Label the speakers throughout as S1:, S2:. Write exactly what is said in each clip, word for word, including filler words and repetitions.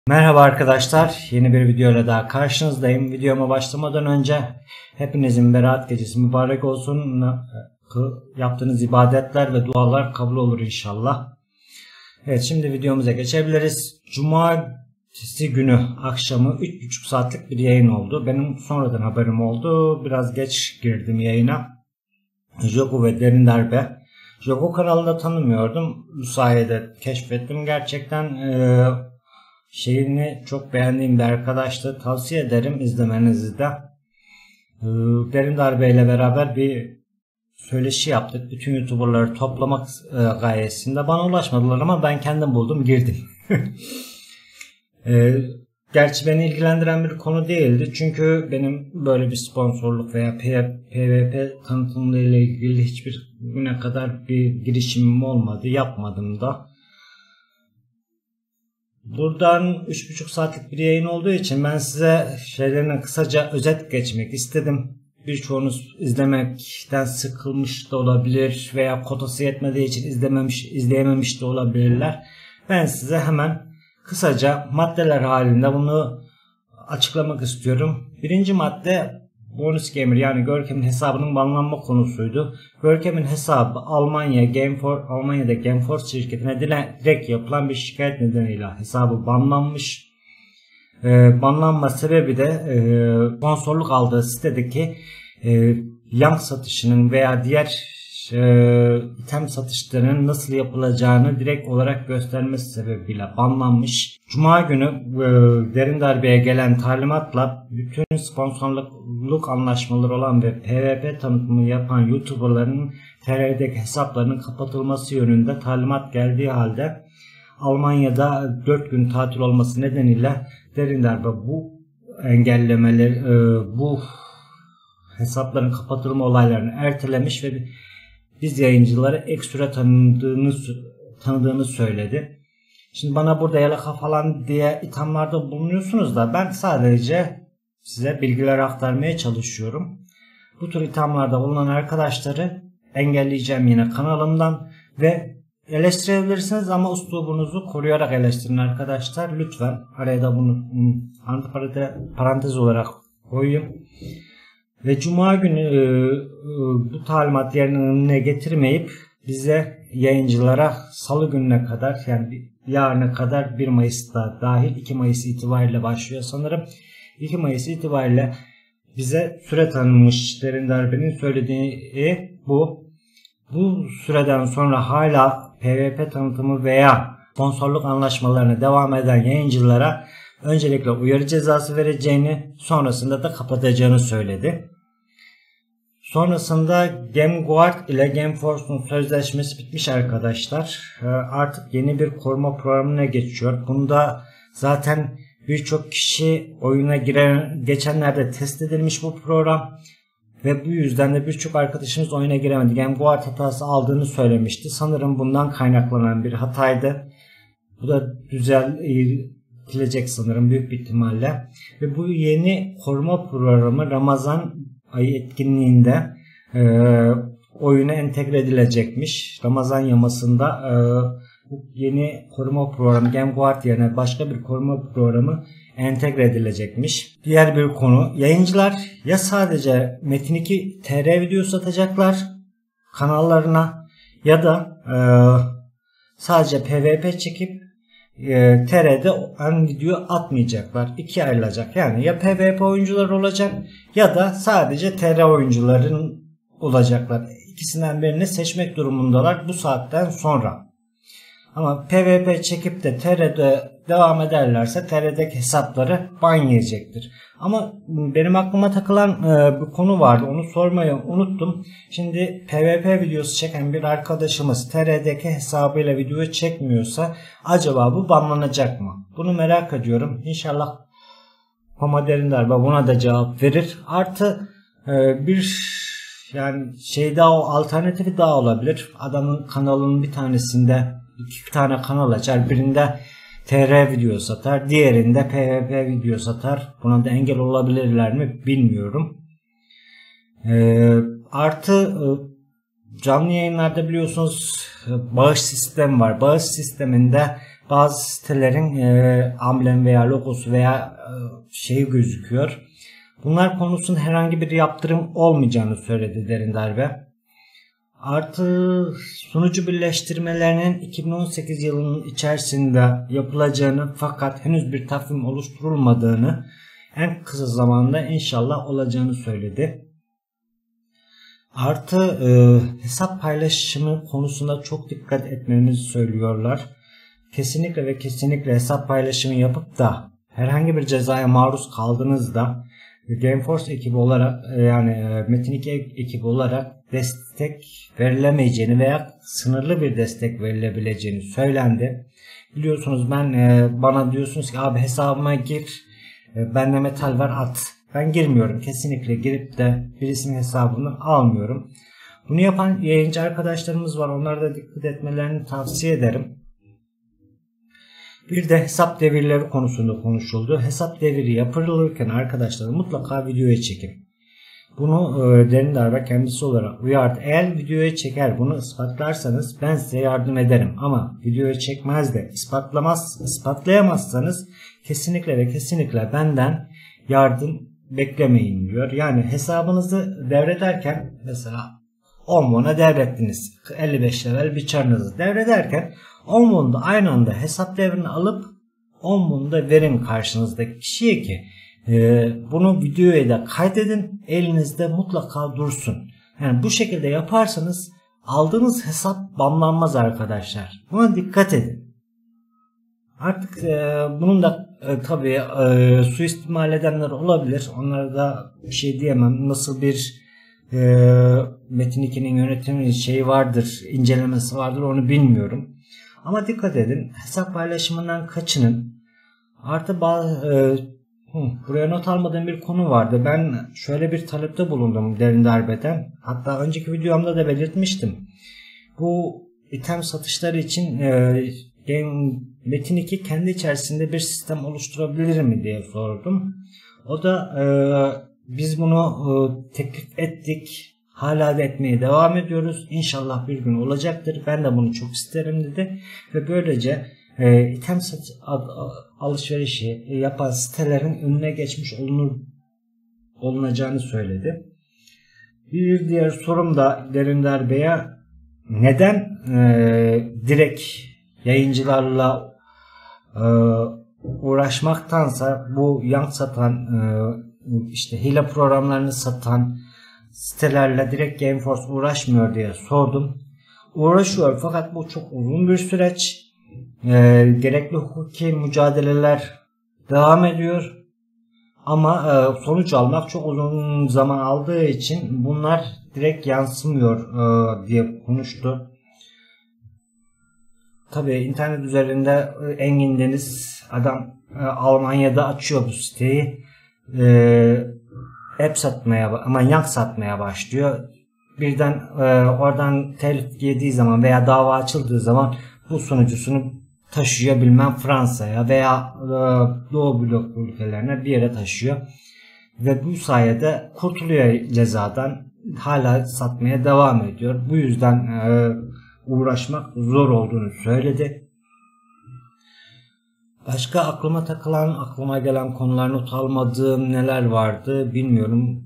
S1: Merhaba arkadaşlar, yeni bir videoyla daha karşınızdayım. Videoma başlamadan önce hepinizin berat gecesi mübarek olsun. Yaptığınız ibadetler ve dualar kabul olur inşallah. Evet, şimdi videomuza geçebiliriz. Cumartesi günü akşamı üç buçuk saatlik bir yayın oldu. Benim sonradan haberim oldu. Biraz geç girdim yayına. Jogo ve Derin Darbe. Jogo kanalında tanımıyordum. Bu sayede keşfettim. Gerçekten e, şeyini çok beğendiğim bir arkadaştı. Tavsiye ederim izlemenizi de. E, Derin Darbe ile beraber bir söyleşi yaptık. Bütün YouTuber'ları toplamak e, gayesinde. Bana ulaşmadılar ama ben kendim buldum, girdim. e, Gerçi beni ilgilendiren bir konu değildi. Çünkü benim böyle bir sponsorluk veya P V P tanıtımı ile ilgili hiçbir güne kadar bir girişimim olmadı. Yapmadım da. Buradan üç buçuk saatlik bir yayın olduğu için ben size şeylerine kısaca özet geçmek istedim. Birçoğunuz izlemekten sıkılmış da olabilir veya kotası yetmediği için izlememiş, izleyememiş de olabilirler. Ben size hemen kısaca maddeler halinde bunu açıklamak istiyorum. Birinci madde bonus gamer, yani Görkem'in hesabının banlanma konusuydu. Görkem'in hesabı Almanya Gameforce, Almanya'da Gameforce şirketine direkt yapılan bir şikayet nedeniyle hesabı banlanmış. Ee, banlanma sebebi de e, sponsorluk aldığı sitedeki e, yank satışının veya diğer e, item satışlarının nasıl yapılacağını direkt olarak göstermesi sebebiyle banlanmış. Cuma günü e, Derin Darbe'ye gelen talimatla bütün sponsorluk anlaşmaları olan ve P V P tanıtımı yapan YouTuber'ların T R'deki hesaplarının kapatılması yönünde talimat geldiği halde Almanya'da dört gün tatil olması nedeniyle Derin Darbe bu engellemeleri, e, bu hesapların kapatılma olaylarını ertelemiş ve biz yayıncıları ekstra tanıdığını, tanıdığını söyledi. Şimdi bana burada yalaka falan diye ithamlarda bulunuyorsunuz da ben sadece size bilgiler aktarmaya çalışıyorum. Bu tür ithamlarda bulunan arkadaşları engelleyeceğim yine kanalımdan ve eleştirebilirsiniz ama uslubunuzu koruyarak eleştirin arkadaşlar. Lütfen araya da bunu parantez olarak koyayım. Ve Cuma günü e, e, bu talimat yerine getirmeyip bize yayıncılara Salı gününe kadar, yani yarına kadar bir Mayıs'ta dahil iki Mayıs itibariyle başlıyor sanırım. iki Mayıs itibariyle bize süre tanınmış. Derin Darbe'nin söylediği bu. Bu süreden sonra hala P V P tanıtımı veya sponsorluk anlaşmalarına devam eden yayıncılara öncelikle uyarı cezası vereceğini, sonrasında da kapatacağını söyledi. Sonrasında GameGuard ile Gameforce'un sözleşmesi bitmiş arkadaşlar. Artık yeni bir koruma programına geçiyor. Bunda zaten birçok kişi oyuna giren, geçenlerde test edilmiş bu program. Ve bu yüzden de birçok arkadaşımız oyuna giremedi. GameGuard hatası aldığını söylemişti. Sanırım bundan kaynaklanan bir hataydı. Bu da düzeltilecek sanırım büyük bir ihtimalle. Ve bu yeni koruma programı Ramazan ayı etkinliğinde e, oyuna entegre edilecekmiş. Ramazan yamasında e, bu yeni koruma programı GameGuard yerine başka bir koruma programı entegre edilecekmiş. Diğer bir konu, yayıncılar ya sadece Metin iki T R video satacaklar kanallarına ya da e, sadece P V P çekip e, T R'de ön video atmayacaklar. İkiye ayrılacak. Yani ya P V P oyuncuları olacak ya da sadece T R oyuncuların olacaklar. İkisinden birini seçmek durumundalar bu saatten sonra. Ama P V P çekip de T R'de devam ederlerse T R'deki hesapları ban yiyecektir. Ama benim aklıma takılan e, bir konu vardı. Onu sormayı unuttum. Şimdi P V P videosu çeken bir arkadaşımız T R'deki hesabıyla video çekmiyorsa acaba bu banlanacak mı? Bunu merak ediyorum. İnşallah Pama Derin Darbe buna da cevap verir. Artı e, bir yani şey daha, alternatifi daha olabilir. Adamın kanalının bir tanesinde İki tane kanal açar. Birinde T R video satar. Diğerinde P V P video satar. Buna da engel olabilirler mi bilmiyorum. Ee, artı e, canlı yayınlarda biliyorsunuz bağış sistemi var. Bağış sisteminde bazı sitelerin e, amblem veya logosu veya e, şeyi gözüküyor. Bunlar konusunda herhangi bir yaptırım olmayacağını söyledi Derin Darbe. Artı sunucu birleştirmelerinin iki bin on sekiz yılının içerisinde yapılacağını fakat henüz bir takvim oluşturulmadığını, en kısa zamanda inşallah olacağını söyledi. Artı e, hesap paylaşımı konusunda çok dikkat etmenizi söylüyorlar. Kesinlikle ve kesinlikle hesap paylaşımı yapıp da herhangi bir cezaya maruz kaldığınızda Gameforce ekibi olarak yani Metin iki ekibi olarak destek verilemeyeceğini veya sınırlı bir destek verilebileceğini söylendi. Biliyorsunuz ben bana diyorsunuz ki abi hesabıma gir, bende metal var at. Ben girmiyorum. Kesinlikle girip de birisinin hesabını almıyorum. Bunu yapan yayıncı arkadaşlarımız var. Onlara da dikkat etmelerini tavsiye ederim. Bir de hesap devirleri konusunda konuşuldu. Hesap deviri yapılırken arkadaşlar mutlaka videoya çekin. Bunu e, Derin Darbe kendisi olarak uyardı. Eğer videoya çeker bunu ispatlarsanız ben size yardım ederim. Ama videoya çekmez de ispatlamaz, ispatlayamazsanız kesinlikle ve kesinlikle benden yardım beklemeyin diyor. Yani hesabınızı devrederken mesela on won'a devrettiniz. elli beş level bir çarınızı devrederken on won'da aynı anda hesap devrini alıp on won'u da verin karşınızdaki kişiye ki e, bunu videoya da kaydedin, elinizde mutlaka dursun. Yani bu şekilde yaparsanız aldığınız hesap banlanmaz arkadaşlar. Buna dikkat edin. Artık e, bunun da e, tabii e, suistimal edenler olabilir. Onlara da bir şey diyemem. Nasıl bir e, Metin iki'nin yönetimi şeyi vardır, incelemesi vardır onu bilmiyorum. Ama dikkat edin. Hesap paylaşımından kaçının. Artı bazı e, hı, buraya not almadığım bir konu vardı. Ben şöyle bir talepte bulundum Derin Darbe'den. Hatta önceki videomda da belirtmiştim. Bu item satışları için e, Game, Metin iki kendi içerisinde bir sistem oluşturabilir mi diye sordum. O da e, biz bunu e, teklif ettik. Hala da etmeye devam ediyoruz. İnşallah bir gün olacaktır. Ben de bunu çok isterim dedi. Ve böylece e, item satış alışverişi yapan sitelerin önüne geçmiş olunur, olunacağını söyledi. Bir diğer sorum da Derin Darbe'ye neden e, direkt yayıncılarla e, uğraşmaktansa bu yank satan e, işte hile programlarını satan sitelerle direkt Gameforce uğraşmıyor diye sordum. Uğraşıyor fakat bu çok uzun bir süreç. E, gerekli hukuki mücadeleler devam ediyor. Ama e, sonuç almak çok uzun zaman aldığı için bunlar direkt yansımıyor e, diye konuştu. Tabii internet üzerinde Engin Deniz adam e, Almanya'da açıyor bu siteyi. E, app satmaya ama yank satmaya başlıyor. Birden e, oradan telif yediği zaman veya dava açıldığı zaman bu sunucusunu taşıyor bilmem Fransa'ya veya e, Doğu blok ülkelerine bir yere taşıyor. Ve bu sayede kurtuluyor cezadan. Hala satmaya devam ediyor. Bu yüzden e, uğraşmak zor olduğunu söyledi. Başka aklıma takılan, aklıma gelen konular, not almadığım neler vardı bilmiyorum.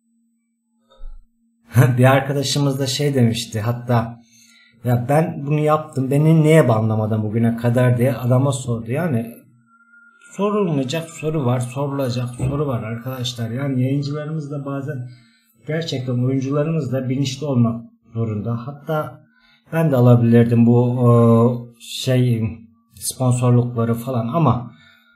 S1: Bir arkadaşımız da şey demişti hatta ya ben bunu yaptım beni niye banlamadın bugüne kadar diye adama sordu. Yani sorulmayacak soru var, sorulacak soru var arkadaşlar. Yani yayıncılarımız da bazen gerçekten oyuncularımız da bilinçli olmak zorunda. Hatta ben de alabilirdim bu şey sponsorlukları falan ama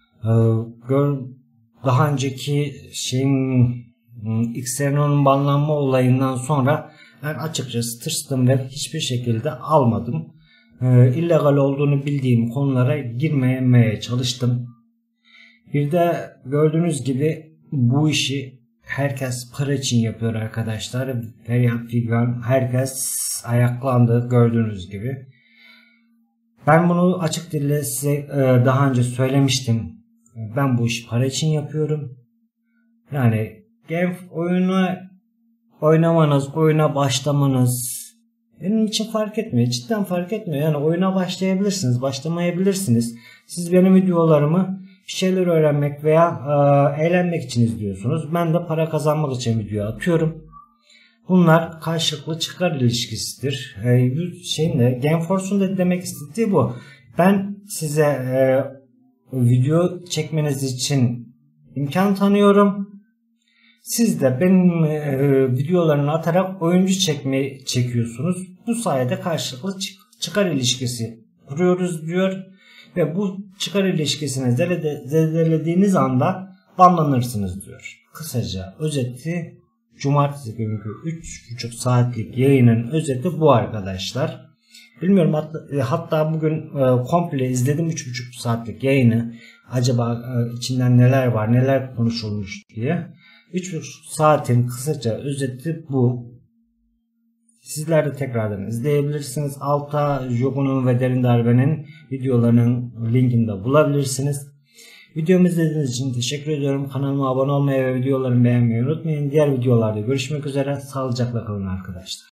S1: daha önceki şeyin Xeron'un banlanma olayından sonra ben açıkçası tırstım ve hiçbir şekilde almadım. İllegal olduğunu bildiğim konulara girmemeye çalıştım. Bir de gördüğünüz gibi bu işi herkes para için yapıyor arkadaşlar. Feryat figan herkes ayaklandı gördüğünüz gibi. Ben bunu açık dille size daha önce söylemiştim. Ben bu işi para için yapıyorum. Yani game oyunu oynamanız, oyuna başlamanız Benim için fark etmiyor. Cidden fark etmiyor. Yani oyuna başlayabilirsiniz, başlamayabilirsiniz. Siz benim videolarımı bir şeyler öğrenmek veya e, eğlenmek için izliyorsunuz. Ben de para kazanmak için video atıyorum. Bunlar karşılıklı çıkar ilişkisidir. E, şeyin de, Gameforce'un da demek istediği bu. Ben size e, video çekmeniz için imkan tanıyorum. Siz de benim e, videolarını atarak oyuncu çekmeyi çekiyorsunuz. Bu sayede karşılıklı çıkar ilişkisi kuruyoruz diyor. Ve bu çıkar ilişkisini zedelediğiniz anda banlanırsınız diyor. Kısaca özeti, cumartesi günkü üç buçuk saatlik yayının özeti bu arkadaşlar. Bilmiyorum, hatta, hatta bugün e, komple izledim üç buçuk saatlik yayını. Acaba e, içinden neler var, neler konuşulmuş diye. üç buçuk saatin kısaca özeti bu. Sizler de tekrardan izleyebilirsiniz. Altta Jogun'un ve Derin Darbe'nin videolarının linkini de bulabilirsiniz. Videomu izlediğiniz için teşekkür ediyorum. Kanalıma abone olmayı ve videolarımı beğenmeyi unutmayın. Diğer videolarda görüşmek üzere. Sağlıcakla kalın arkadaşlar.